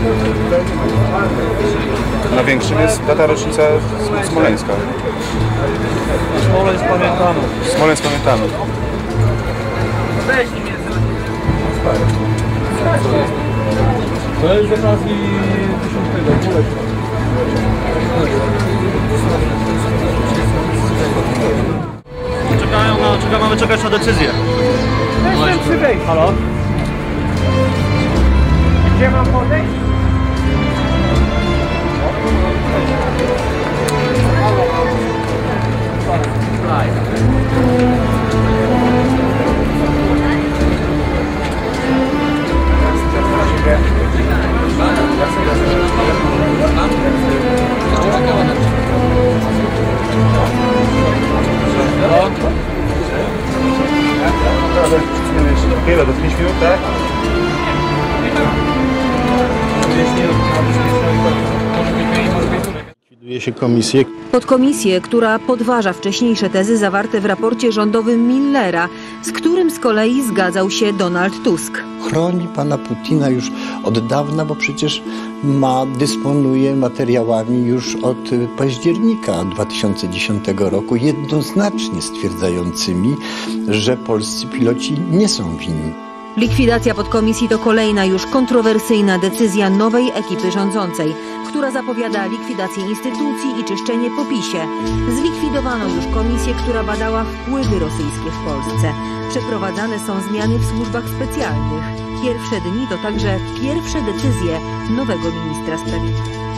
Największym jest data rocznica Smoleńska. Smoleńsk pamiętamy. Smoleńsk pamiętamy. To jest z okazji 1000. Mamy czekać na decyzję. Halo? Gdzie mam podejść? Ile? Do 5 minut, tak? Likwiduje się komisję. Podkomisję, która podważa wcześniejsze tezy zawarte w raporcie rządowym Millera, z którym z kolei zgadzał się Donald Tusk. Chroni pana Putina już od dawna, bo przecież dysponuje materiałami już od października 2010 roku, jednoznacznie stwierdzającymi, że polscy piloci nie są winni. Likwidacja podkomisji to kolejna już kontrowersyjna decyzja nowej ekipy rządzącej, która zapowiada likwidację instytucji i czyszczenie po PiS-ie. Zlikwidowano już komisję, która badała wpływy rosyjskie w Polsce. Przeprowadzane są zmiany w służbach specjalnych. Pierwsze dni to także pierwsze decyzje nowego ministra sprawiedliwości.